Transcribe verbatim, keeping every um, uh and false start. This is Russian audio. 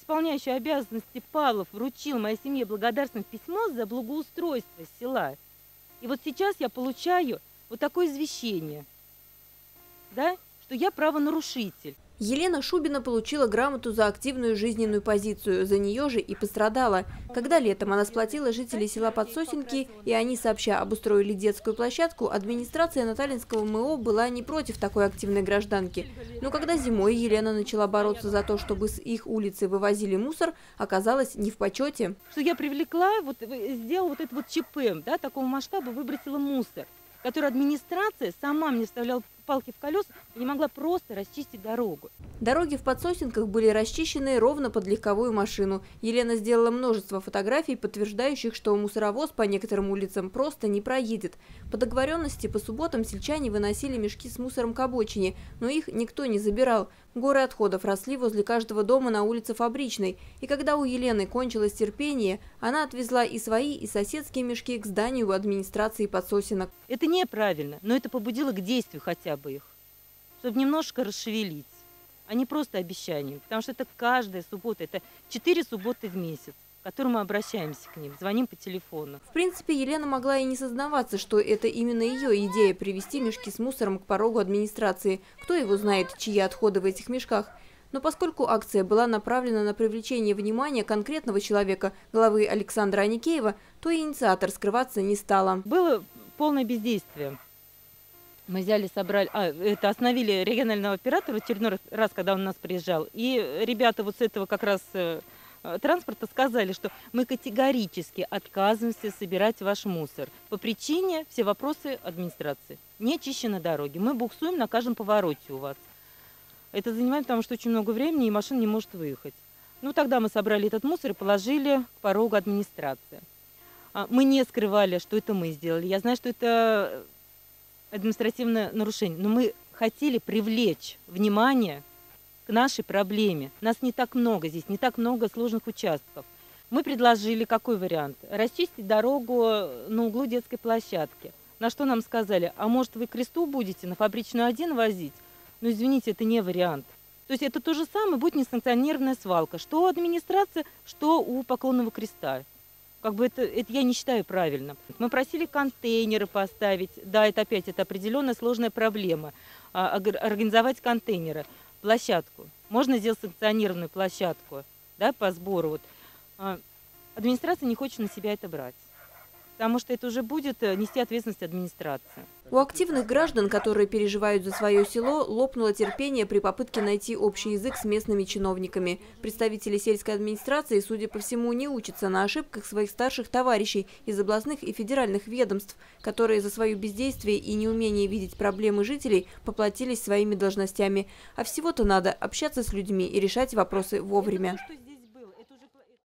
исполняющий обязанности Павлов вручил моей семье благодарственное письмо за благоустройство села. И вот сейчас я получаю вот такое извещение, да, что я правонарушитель. Елена Шубина получила грамоту за активную жизненную позицию. За нее же и пострадала. Когда летом она сплотила жителей села Подсосенки, и они сообща обустроили детскую площадку, администрация Наталинского МО была не против такой активной гражданки. Но когда зимой Елена начала бороться за то, чтобы с их улицы вывозили мусор, оказалось не в почете. Что я привлекла, вот, сделала вот это вот ЧП, да, такого масштаба, выбросила мусор, который администрация сама мне вставляла палки в колеса и не могла просто расчистить дорогу. Дороги в Подсосенках были расчищены ровно под легковую машину. Елена сделала множество фотографий, подтверждающих, что мусоровоз по некоторым улицам просто не проедет. По договоренности по субботам сельчане выносили мешки с мусором к обочине, но их никто не забирал. Горы отходов росли возле каждого дома на улице Фабричной. И когда у Елены кончилось терпение, она отвезла и свои, и соседские мешки к зданию администрации Подсосенок. Это неправильно, но это побудило к действию хотя бы их, чтобы немножко расшевелить, а не просто обещаниями. Потому что это каждая суббота, это четыре субботы в месяц, к которым мы обращаемся к ним, звоним по телефону. В принципе, Елена могла и не сознаваться, что это именно ее идея – привезти мешки с мусором к порогу администрации. Кто его знает, чьи отходы в этих мешках. Но поскольку акция была направлена на привлечение внимания конкретного человека, главы Александра Аникеева, то инициатор скрываться не стала. Было полное бездействие. Мы взяли, собрали, а, это остановили регионального оператора в очередной раз, когда он у нас приезжал. И ребята вот с этого как раз э, транспорта сказали, что мы категорически отказываемся собирать ваш мусор. По причине все вопросы администрации. Не очищены дороги. Мы буксуем на каждом повороте у вас. Это занимает, потому что очень много времени, и машина не может выехать. Ну, тогда мы собрали этот мусор и положили к порогу администрации. Мы не скрывали, что это мы сделали. Я знаю, что это административное нарушение, но мы хотели привлечь внимание к нашей проблеме. Нас не так много здесь, не так много сложных участков. Мы предложили какой вариант? Расчистить дорогу на углу детской площадки. На что нам сказали, а может вы к кресту будете на Фабричную один возить? Ну, извините, это не вариант. То есть это то же самое, будет несанкционированная свалка. Что у администрации, что у Поклонного креста. Как бы это, это я не считаю правильно. Мы просили контейнеры поставить. Да, это опять это определенная сложная проблема. А, организовать контейнеры, площадку. Можно сделать санкционированную площадку, да, по сбору. Вот. А, администрация не хочет на себя это брать. Потому что это уже будет нести ответственность администрации. У активных граждан, которые переживают за свое село, лопнуло терпение при попытке найти общий язык с местными чиновниками. Представители сельской администрации, судя по всему, не учатся на ошибках своих старших товарищей из областных и федеральных ведомств, которые за свое бездействие и неумение видеть проблемы жителей поплатились своими должностями. А всего-то надо общаться с людьми и решать вопросы вовремя.